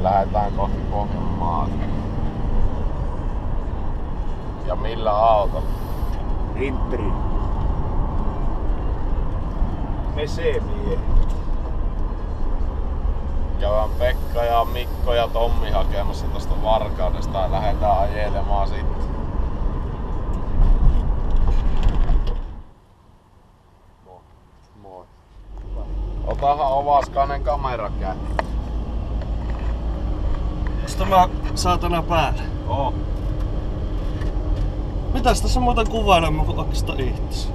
lähdetään kohti Pohjanmaata. Ja millä autolla? Intri. Mesemie. Käydään Pekka ja Mikko ja Tommi hakemassa tosta Varkaudesta ja lähdetään ajelemaan sitten. Moi. Otahan Ovaskainen kamera käteen. Onks tämä saatana päällä? Oo. Mitäs tässä muuten kuvailemaan kuin oikeastaan itse?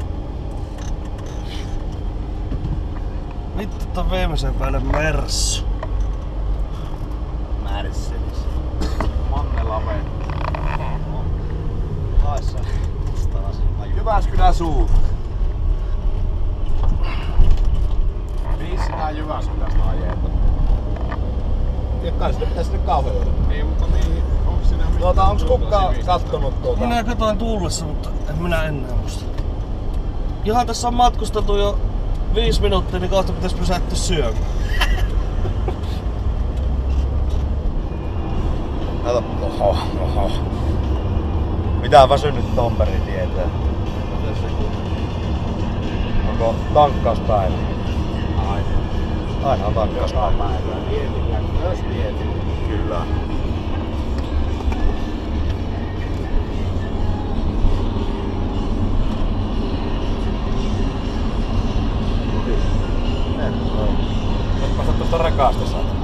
Vittu tän viimeisen päälle Mersu. Mercedes. Mannela vettä. Haissa. Jyväskylän suunta. Mihin sinä Jyväskylästä ajetaan? Kai sitä pitäis nyt kauheuden. Niin, mutta niin, onks sinä mitään? Onks kukaan kattonut Minä katoin tullessa, mutta en minä enää muista. Johan tässä on matkusteltu jo 5 minuuttia, niin kohta pitäis pysähtyä syömään. Kato, oho. Mitä väsynyt Tomperi tietää? Onko tankkauspäivä? Aina on tankkauspäivä. Myös mietin. Kyllä. Nyt päästä tuosta rekasta saada.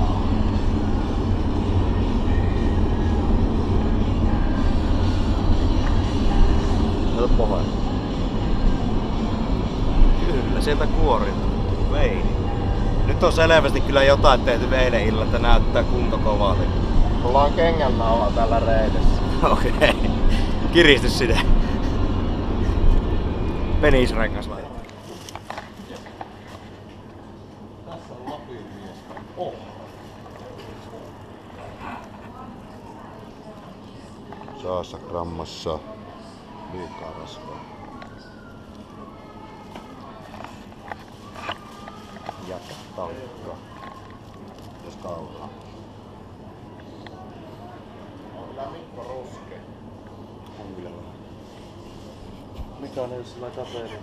Kato pohjaa. Kyllä, sieltä kuorintuu veini. Nyt on selvästi kyllä jotain tehty eilen illalla, että näyttää kunto kovalta. Mulla on kengännaula tällä reidessä. Okei. Kiristys sinne. Penisrengas vai? Tässä on Lapin mies. Oh. Saassa grammassa liikaa rasvaa. Jatka tankkaa. Jos kauhaa. On kyllä Mikko ruskea. On kyllä vähän. Mikä on nyt sillä kaverin?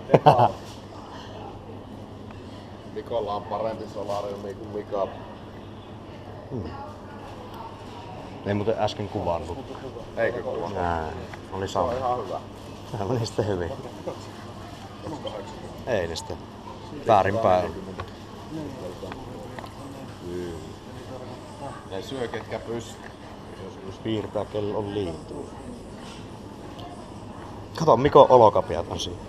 Mikolla on parempi solariumi kuin Mika. Ei muuten äsken kuvannut. Eikö kuva? Näin. Oli Se sama. on ihan hyvä. Tää meni sitten hyvin. Ei ne sitten. Väärinpäin. Ne syö ketkä pystyy. Jos piirtää kello on liituu. Kato, Mikon olokapiat on siinä.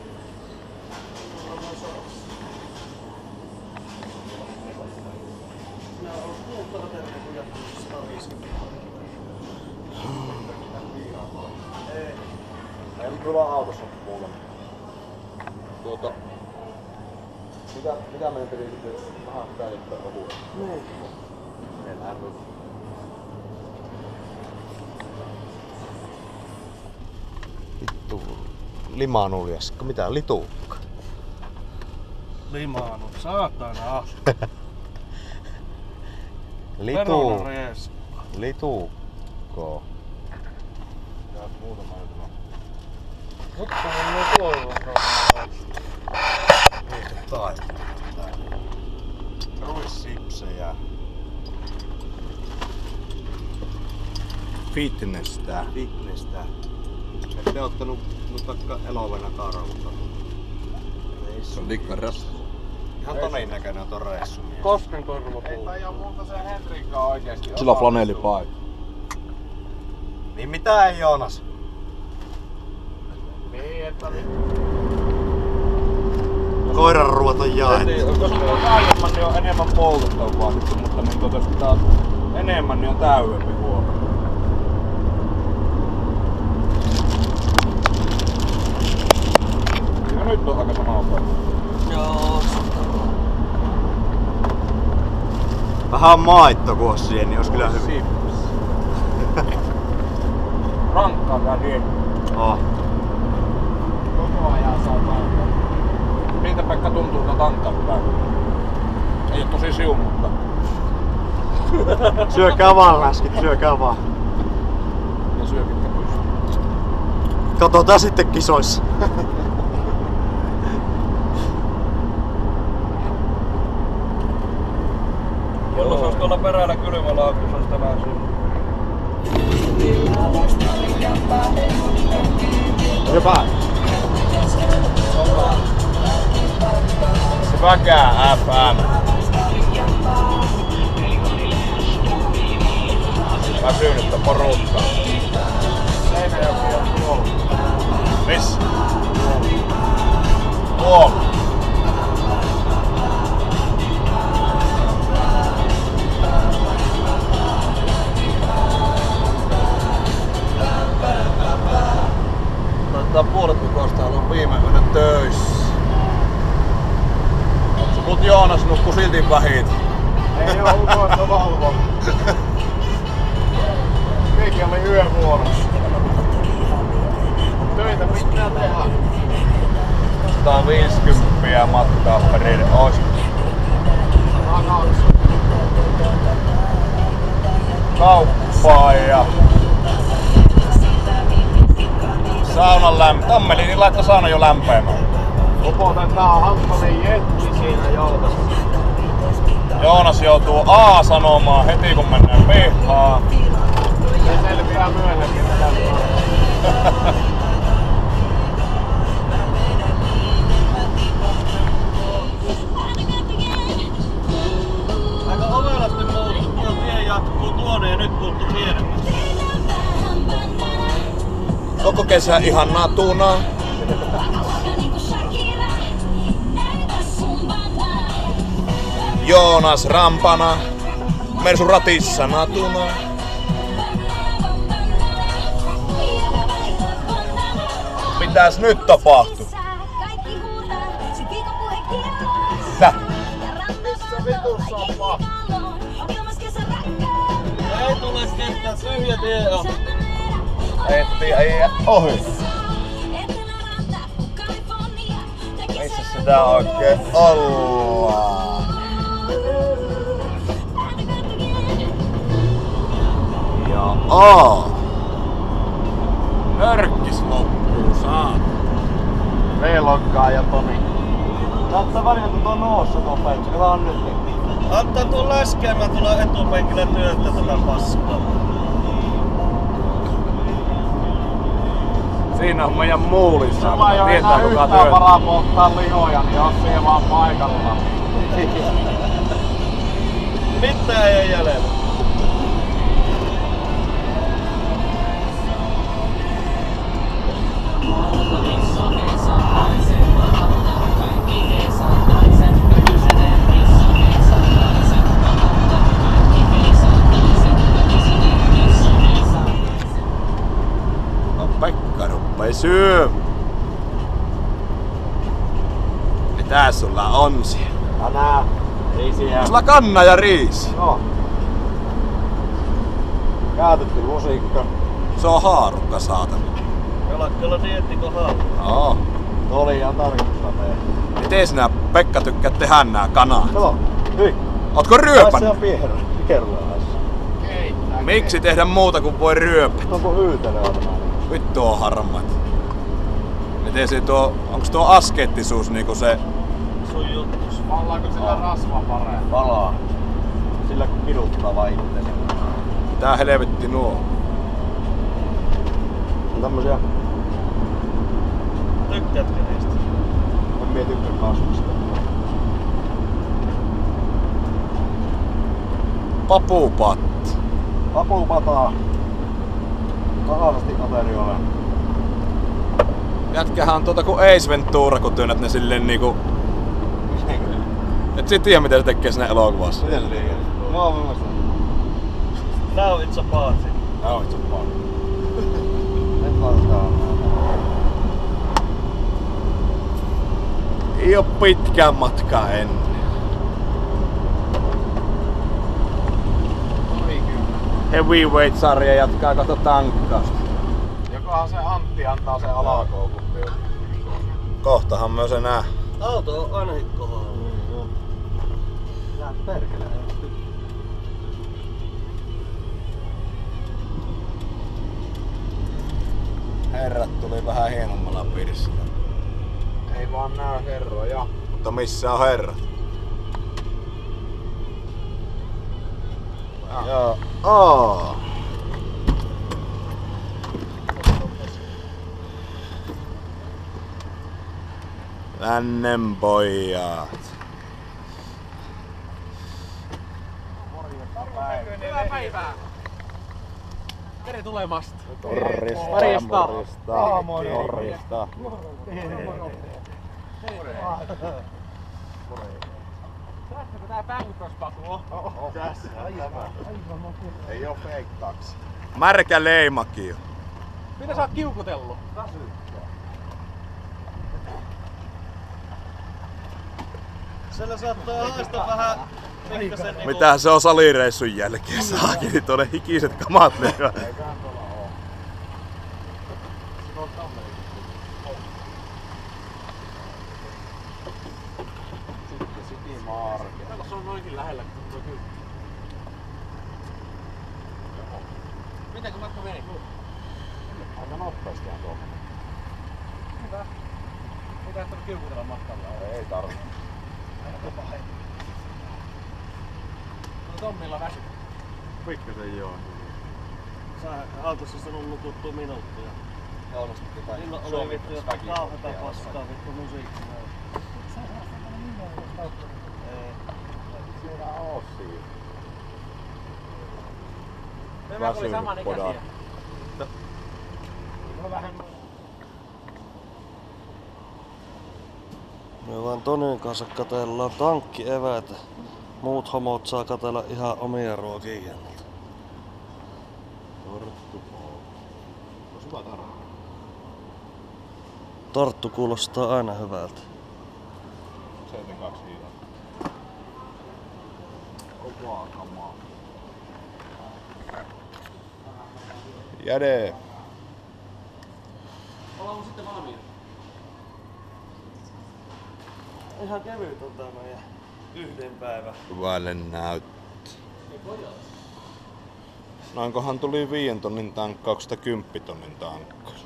Ei kyllä autossa kuulemma. Mitä meidän piti nyt vähän käyttää ohua? Niin. Enää nyt. Vittu. Limanuljaskka. Mitä? Lituukka? Limaanu. Saatana. Litu. Lituukko. Ja muutama juttu. Mutta on jo toivon. Ruissipsejä. Fitnessä. Ette ottanut vaikka elovena karvuta. Se on dikkaras. Ihan todennäköinen on ton reissun. Kosken korva Ei tai ole muuta se Henrikka oikeesti. Sillä on flanellipaita. Niin mitä ei Joonas? Niin, että Koiran ruoat on jaettu. Koska on aiemman, niin on enemmän poltusta on vaadittu, mutta niin jos taas enemmän, niin on täydempi huomenna. Ja nyt on aika sama opera. Joo. Vähän maittokuos siihen, niin olisi kyllä hyvin. Rankkaa tää niin. Oh. koko ajan saa tankata. Miltä Pekka tuntuu tää tankkaus tää? Ei oo tosi siun, mutta Syökää vaan läskit, syökää vaan. Ja syö mitkä pystyy. Katsotaan sitten kisoissa. Mulla se olis tuolla perällä kylmä laukku, se olis tänään syönyt. Hyvä. Se väkää FM. Väsynyttä porukkaa. Seinäjoki on tuolla. Missä? Tuolla. Taitaa puolet kukoista olla viime yönä töissä. Mut Joonas nukku silti vähit. Ei oo ukoista valvo. Meikin oli yövuorossa. Töitä pitää tehdä. 150 matkaa perille ois. 102. Kauppaa ja saunan Tammeli niin laittoi saunan jo lämpeämään. Upotetaan Hamppanen jetti siinä joutassa. Joonas joutuu A sanomaan heti kun mennään pihaan. Se selviää myöhemmin tästä. Aika ovelasti muutettu. Tuo tie jatkuu tuonne ja nyt puuttuu pienemmäksi. Koko kesä ihan natuna. Joonas rampana. Mersu ratissa natuna. Mitäs nyt tapahtuu? Tää. Missä vitussa on pahti? Ei tule ketään, tyhjä tie on. Etti ei ohi. Missä sitä oikein ollaan? Joo. Nörkkis loppuu saat. V-lokkaa ja Toni. Saattaa välillä kun tuo noossa tuo penkki, se vaan nyt. Antaa tuon läskeä, mä tulen etupenkille työntää tätä paskaa. Siinä on meidän muulissa. Sulla ei oo enää yhtään varaa polttaa lihoja, niin oot siihen vaan paikalla. Mitään ei jäljellä. Pekka ruppei syö. Mitä sulla on siellä? Tänään ei siellä. Sulla kanna ja riisi. No. Käytetty lusikka. Se on haarukka saatana. Jalakkeella dieettiko halu? Oo. Oli ihan tarkoitusta tehdä. Miten sinä Pekka tykkäät tehdä nää kanat? No, hyi. Ootko Se ryöpännyt? on pierlaas. Miksi tehdä muuta kuin voi ryöpätä? Onko hyytelö on tämä? Vittu on harmat. Miten se tuo, onks tuo askeettisuus niinku se? Sun juttus. Vallaanko sillä rasva paremmin? Palaa. Sillä kun kiduttaa vaan itse. Tää helvetti nuo. On tämmösiä, Tykkäätkö niistä? en mie tykkää kasvista. Papupatti. Papupataa. Tasaisesti ateriolle. Jätkähän on tuota kuin Ace Ventura, kun työnnät ne silleen niinku... Et sit tiedä miten se tekee siinä elokuvassa. Miten se liikee? Mä oon mielestä. Now it's a party. Now it's a party. Nyt laitetaan. Ei oo pitkään matkaa ennen. Heavyweight-sarja jatkaa kato tankkausta. Jokohan se Antti antaa sen alakoukun vielä. Kohtahan me se nää. Auto on ainakin kohdalla. Nää perkele. Herrat tuli vähän hienommalla pirssillä. Ei vaan näy herroja. Mutta missä on herrat? Joo. Oh. Lännen pojat. Hyvää päivää! Tere tulemasta! Morjesta. Morjesta. Tästäkö tää Bangkok-paku on? Tässä. Ei oo fake taksi. Märkä leimakin. Mitä sä oot kiukutellut? Siellä saattaa haista vähän pikkasen niinku... Mitä se on salireissun jälkeen? Saakeli tuonne hikiset kamat löyvää. Kato, se on noinkin lähellä kun tuo kyllä. Mitenkä matka meni? Aika nopeastihan tuohon. Hyvä. Ei tähtänyt kiukutella matkalla. Ei tarvi. Tommilla väsy. Pikkasen joo. Sä autossa sanonut nukuttua minuuttia. Kaunastikin tai Silloin oli vittu jotain kauheeta paskaa vittu musiikkia. Siinä oo siinä. Tämä oli saman ikäisiä. Me vaan Tonin kanssa katellaan tankkieväitä. Muut homot saa katella ihan omia ruokia. Torttu kuulostaa aina hyvältä. 72 hiilaa. Kovaa kamaa. Jäde. Ollaan sitten valmiina. Ihan kevyt on tää meidän yhden päivän. Hyvälle näyttää. Noinkohan tuli 5 tonnin tankkaus tai 10 tonnin tankkaus?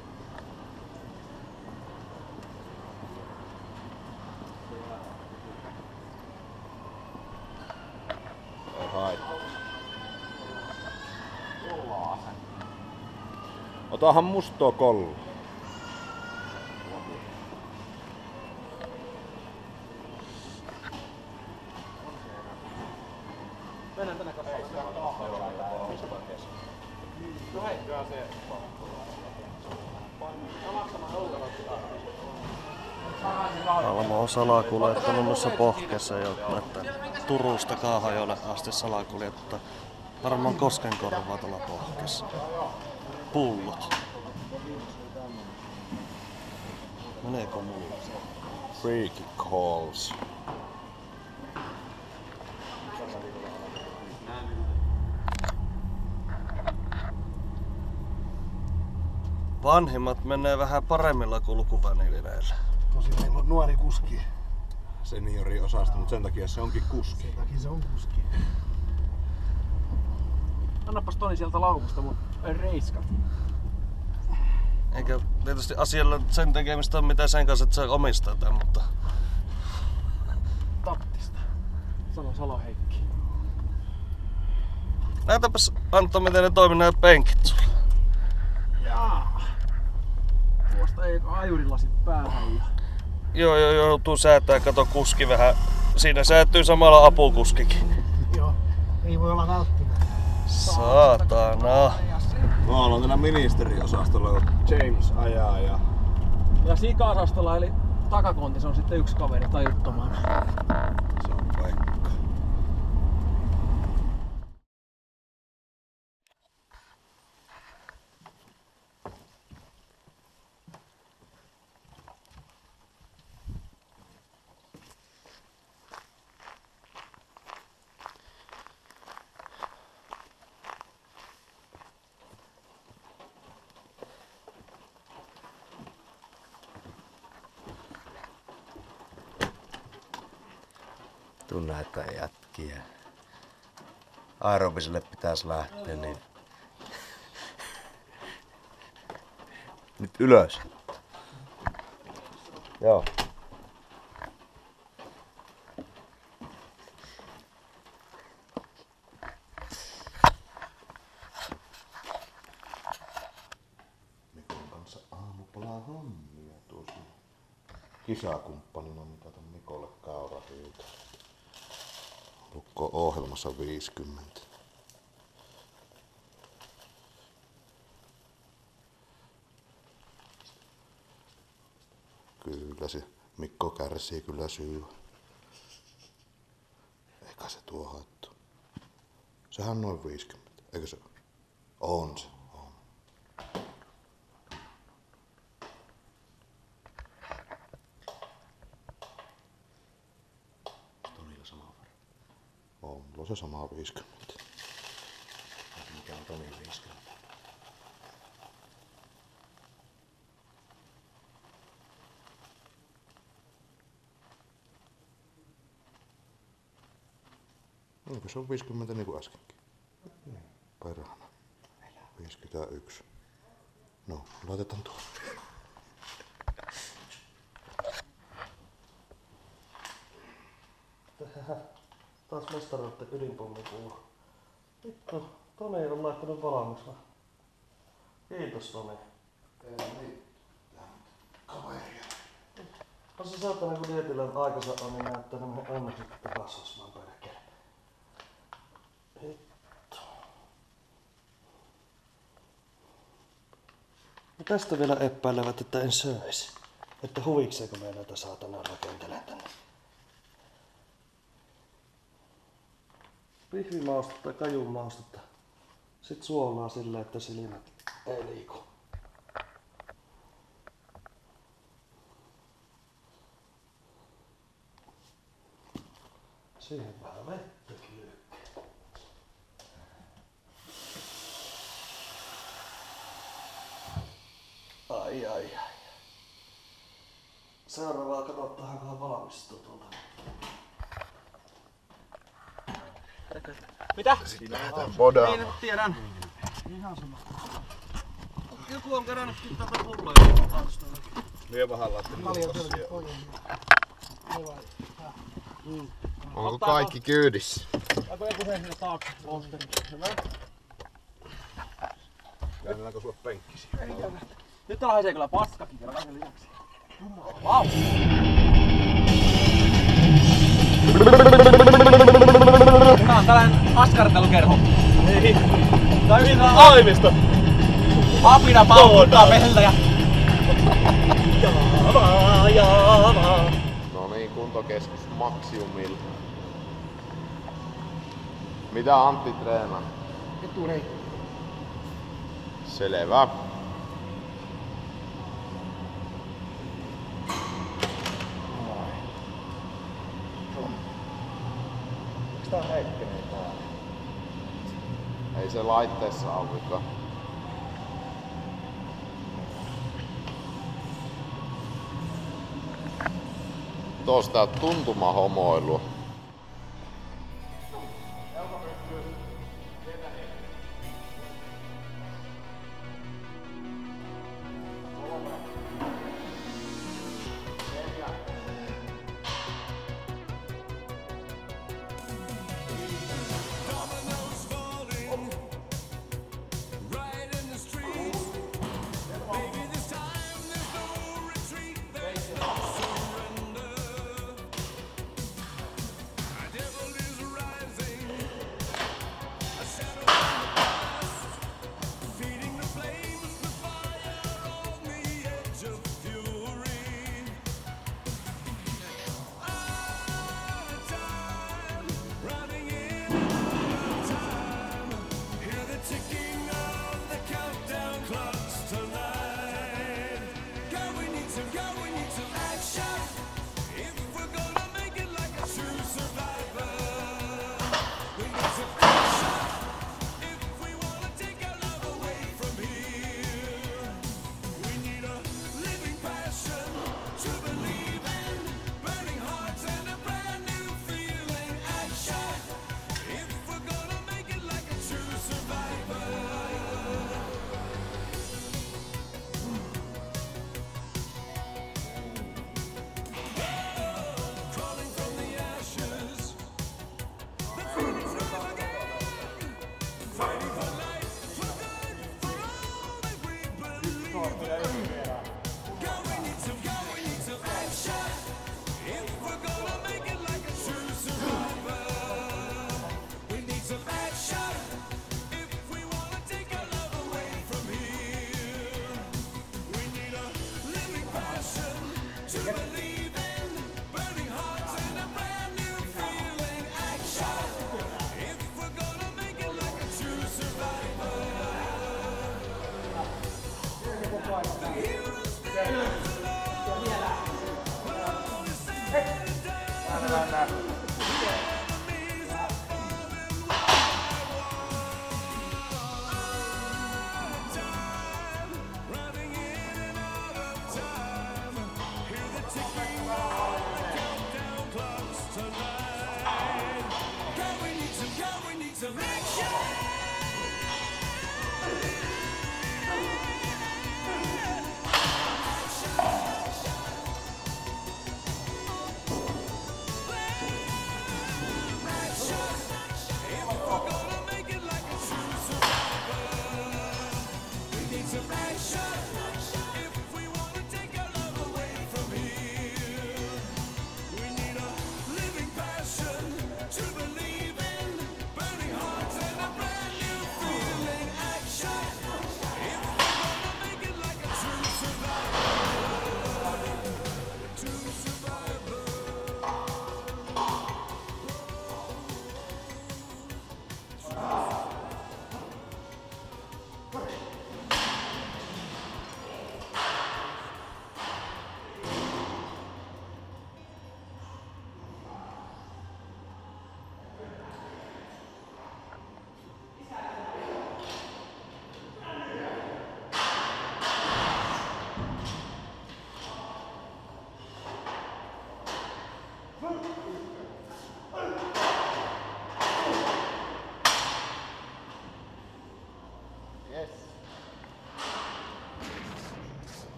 Ei haittaa. Otahan mustoa kollua. Mennään tänne kasvaan. No hei. Alma on salakuljettanut noissa pohkeissa jo näyttää Turusta Kaahajoelle asti salakuljettaa. Varmaan Koskenkorvaa tuolla pohkeessa. Pullot. Meneekö mulla? Freaky calls. Vanhimmat menee vähän paremmilla kulkuvälineillä. Tosi meillä on nuori kuski. Seniori-osasto, mutta sen takia se onkin kuski. Sen takia se on kuski. Annapas Toni sieltä laukusta mun reiskat. Eikä tietysti asialla sen tekemistä ole mitään sen kanssa, että se omistaa tämän, mutta... Tattista. Sano Salo Heikki. Näytäpäs Antto, miten ne toimii nämä penkit sulla. Jaa. Tuosta ei ajurilasit päähän ja... Joo, joutuu säätää, kato kuski vähän. Siinä säätyy samalla apukuskikin. Joo, ei voi olla välttämättä. Saatana. Mä olen täällä ministeriosastolla, James ajaa ja... Ja sika-osastolla eli takakonti, se on sitten yksi kaveri tajuttomana. Se on Pekka. Tuu näitä jätkiä. Aerobiselle pitäis lähteä, niin nyt ylös. Joo. Mikon kanssa aamupalaa hommia tuossa. Kisakumppanina mitata Mikolle kaurahyytä. Lukko ohjelmassa 50. Kyllä se Mikko kärsii kyllä syy. Eikä se tuo haittu. Sehän on noin 50, eikö se? On se, on. Tonilla sama verran. On, mulla on se sama 50. Mikä on Tonin 50? Eikö se on 50 niin kuin äskenkin? Perhana. 51. No, laitetaan tuo. Taas mestaroiden ydinpommipullo. Vittu, Toni ei ole laittanut valmiiksi. Kiitos Toni. Ei mitään. Kaveria. On se saatana kun Lietilän aikansa on, niin näyttää tämmönen onneksi kasvasmaan perkele. Hitto. Ja tästä vielä epäilevät, että en söisi. Että huvikseeko me näitä saatana rakentelen tänne. Pihvimaustetta ja kajunmaustetta. Sit suolaa silleen, että silmät ei liiku. Siihen vähän vettä kyykkä. Ai. Seuraavaa katsotaankohan valmistuu tuolta. Mitä? Voidaan. Niin, tiedän. Ihan sama. Joku on kerännytkin tätä pulloa. Vie vähän lasten Paljon selkeä pojia. Onko kaikki kyydissä? Onko joku sen sinne taakse? Hyvä. Käännelläänkö sulle penkkisiä? Nyt täällä haisee kyllä paskakin vielä kaiken lisäksi. Vau! Tää on tällainen askartelukerho. Ei. Tää on hyvin aivista. Apina paukuttaa meiltä ja... Jaava. No niin, kuntokeskus Maxiumilla. Mitä Antti treenaa? Etureikki. Selvä. Miks tää on heikkeneen täällä? Ei se laitteessa ole vika. Tuosta on tuntumahomoilua.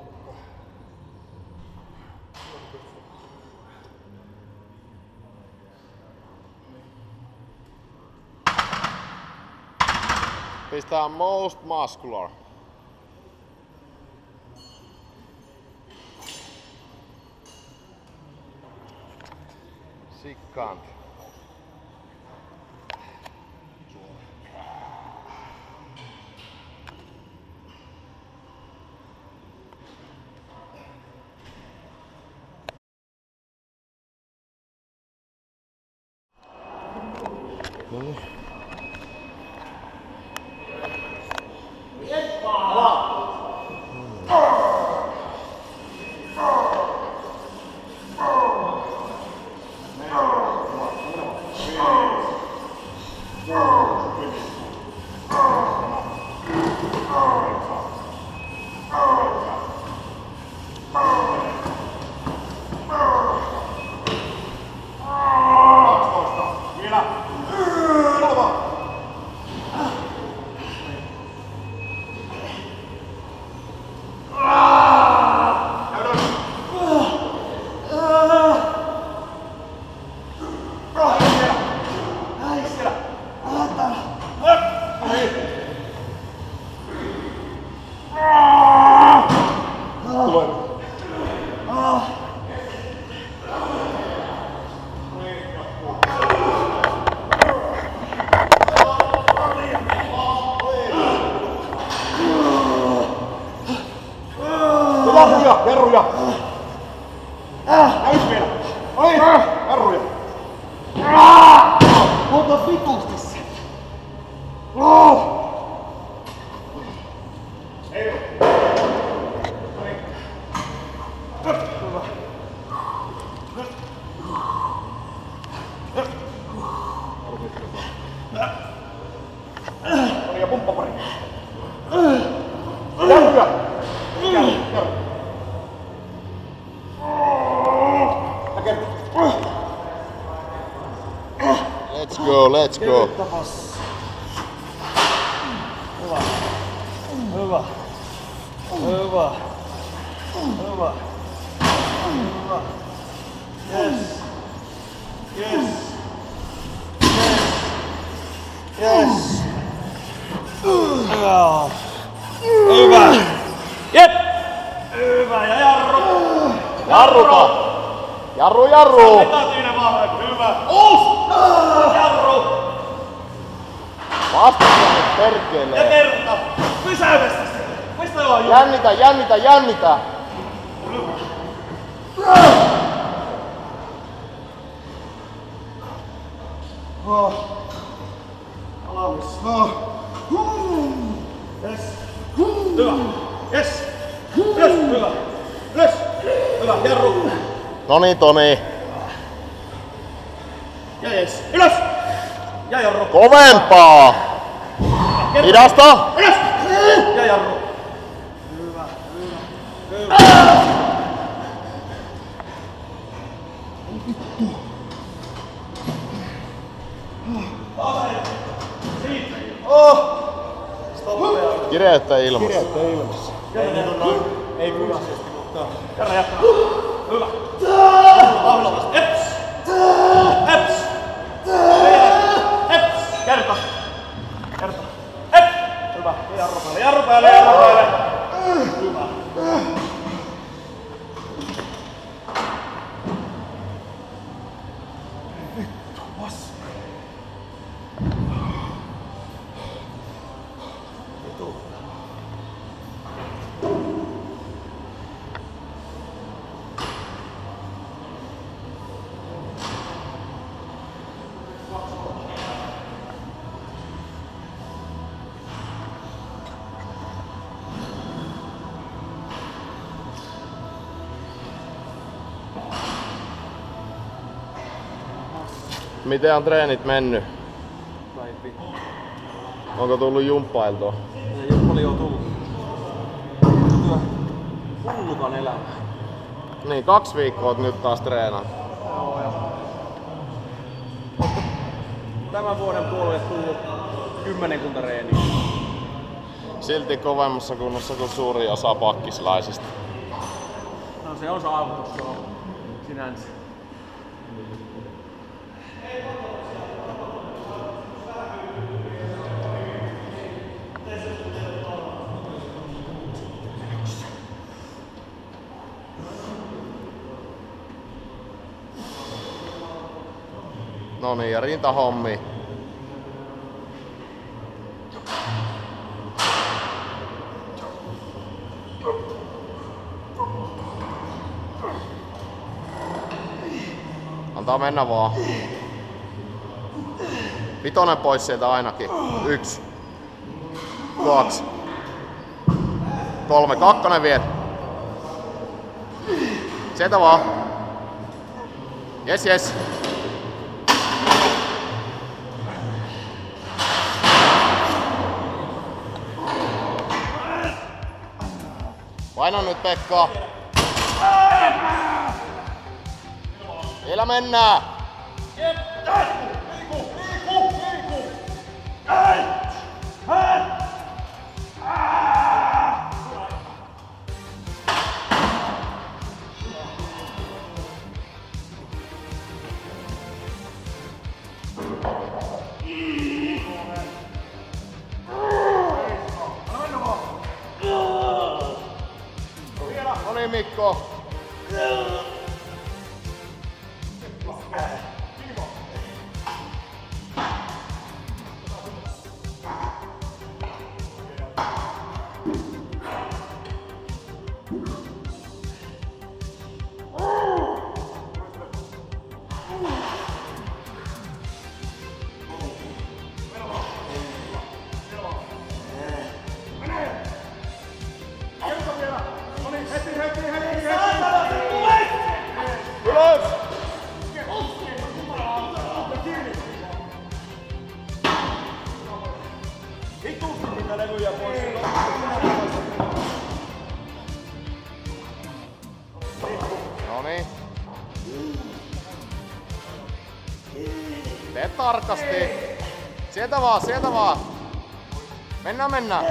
Pistää most muscular. Sick cunt. Jarruja! Näis vielä! Oi! Jarruja! Ota vitusti se. Ja pumppa pari. Jarruja! Jarru. Let's go. Hyvä. Yes. Hyvä. Jep. Hyvä ja jarru. Jarruta! Jarru! Siinä vahvempi. Hyvä. Jarru. Vastassa nyt perkelee. Ja kerta. Pysäytä se. Mistä on Jännitä! Alamis. Yes. Hyvä. Yes. Ylös. Hyvä. Ylös. Hyvä. Jarru. Toni. Ja yes. Ylös. Ja jarru. Kovempaa! Hidasta! Ylös. Ja jarru. Hyvä. Kireyttä ilmassa. Ei fyysisesti, mutta... Kerran jatkaa. Hyvä. Vahvasti. Eps. Kerta. Hyvä. Jarru päälle. Hyvä. Miten on treenit mennyt? Onko tullut jumppailtua? Ei ole paljon tullut. Hullukan elämä. Niin, 2 viikkoa oot nyt taas treenannut. Joo, ja... Tämän vuoden puolelle tullut 10 reeniä. Silti kovemmassa kunnossa kuin suuri osa pakkislaisista. No se on saavutus sinänsä. No niin, ja rintahommi. Antaa mennä vaan. 5 pois sieltä ainakin. 1, 2, 3, 2 vielä. Sieltä vaan. Jes, jes. Paina nyt, Pekka. Vielä mennään. No niin, Mikko. Noniin. Tee tarkasti. Sieltä vaan, sieltä vaan. Mennään, mennään.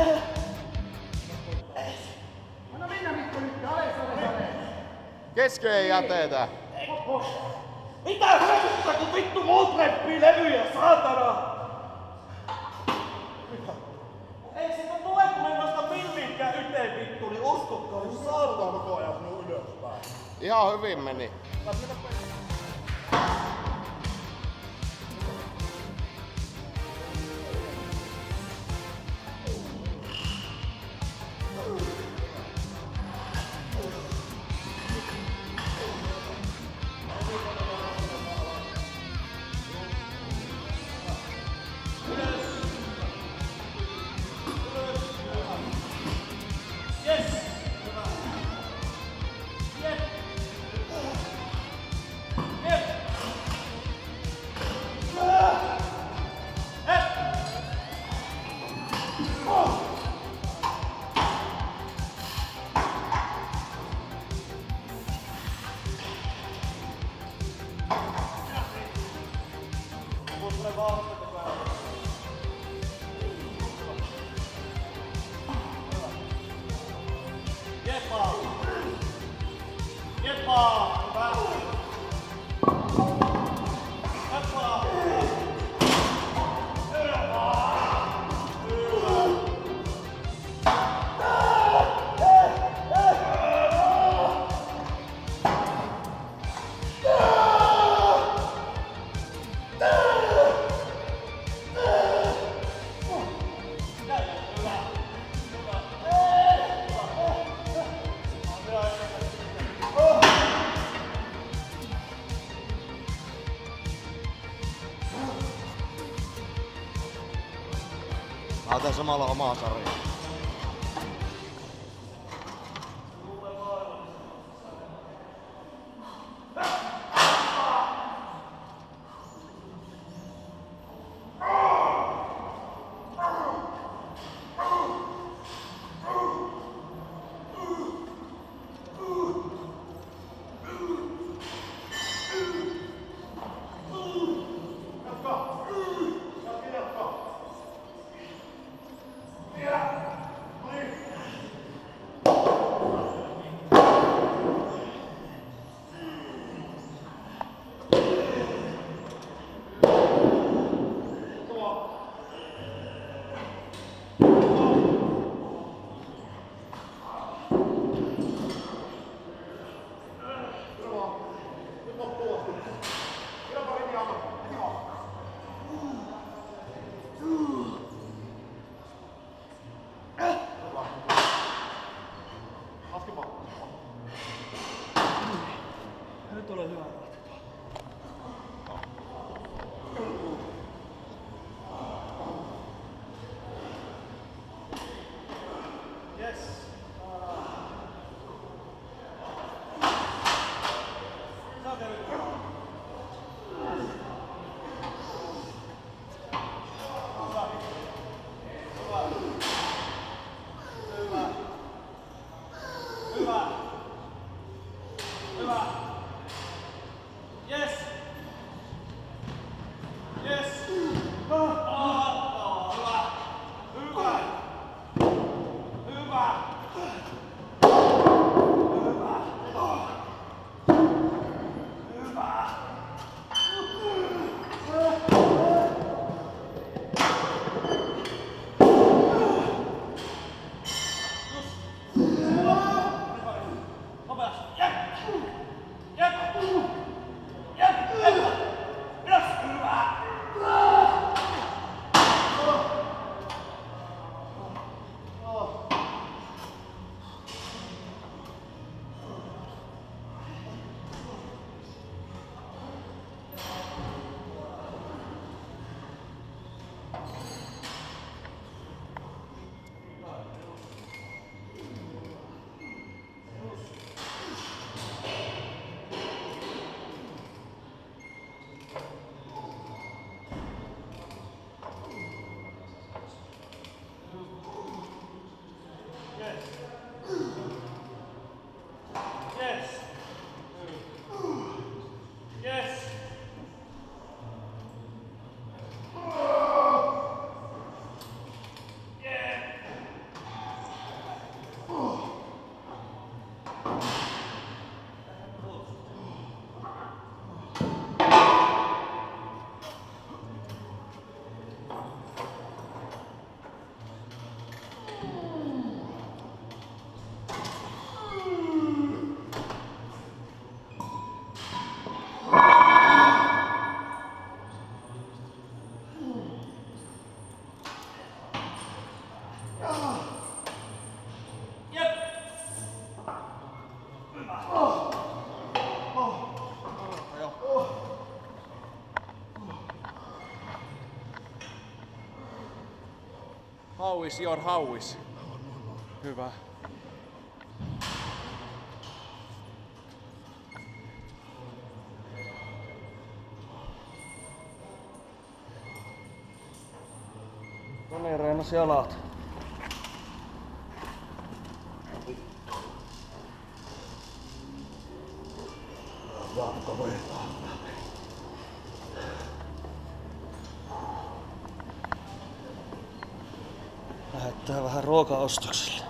Keskeen jätetä. Mitä helvettä kun vittu muut reppii levyjä, saatana! Ei siitä tule kun me nosta millinkään yhteen vittu, niin uskokkaan, jos saatana koko ajan sinun ylöspäin. Ihan hyvin meni. Mä otan samalla omaa sarjaa. Yeah. nyt ole hyvä. Yes. How is your hauis? Hyvä. No niin, reenas jalat. Lähdetään vähän ruokaostoksille.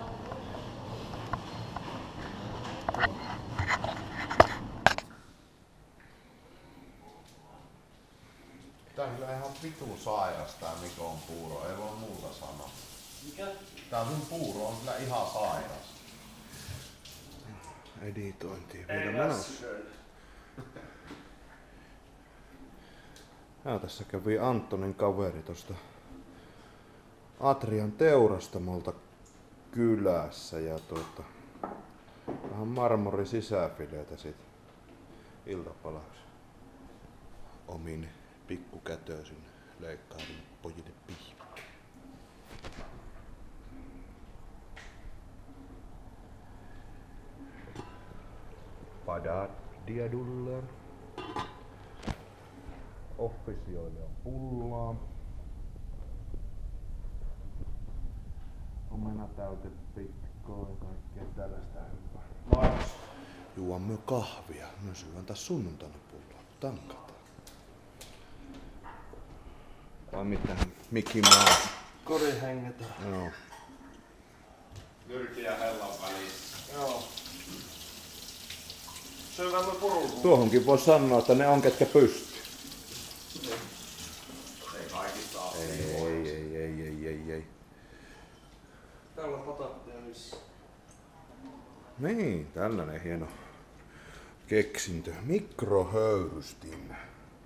Tää on kyllä ihan vitun sairas tää Mikon puuro, ei voi muuta sanoa. Mikä? Tää sun puuro on kyllä ihan sairas. Editointiin vielä menossa. Tässä kävi Antonin kaveri tosta Atrian teurastamolta kylässä ja vähän marmori sisäfileitä sit iltapalaksi. Omin pikkukätöisin leikkailin pojille pihvi. Padat diaduller. Offisioille on pullaa. Omenatäyte pitkoa ja kaikkea tällaista hyvää. Juon myö kahvia. Mä syön taas sunnuntaina pullaa. Tankataan. Vai mitä? Mickey Mouse. Kori hengetään. Joo. Nyrki ja hellan välissä. Joo. Syödään me purun. Tuohonkin voi sanoa, että ne on ketkä pystyy. Ei kaikista ole. Ei. Täällä on patattia missä. Niin, tällainen hieno keksintö. Mikrohöyrystin.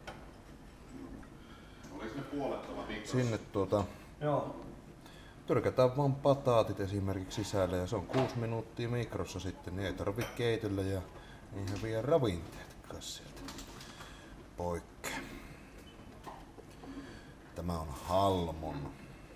Olis ne puolettava mikrossa? Sinne Joo. törkätään vaan pataatit esimerkiksi sisälle ja se on 6 minuuttia mikrossa sitten, niin ei tarvitse keitellä ja ei häviä ravinteetkaan. Kas sieltä. Poikke. Tämä on Halmon.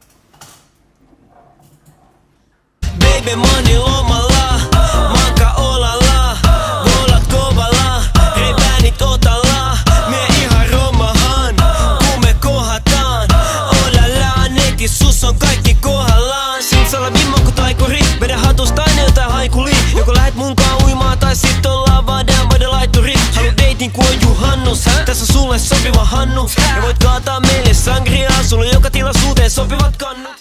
Baby money lomalla, manka olalla, volat kovalla, hei bändit otalla, mie ihan romahan, kun me kohataan, ollaan nekin sus on kaikki kohdallaan. Sinsalla vimma ku taikuri, vedä hatusta aina jotain haikuli, joko lähet munkaan uimaan tai sit ollaan vaan down laitturi. Halu dating ku on juhannus, tässä on sulle sopiva hannu, ja voit kaataa meille sangriaa, sulla joka tilaisuuteen sopivat kannut.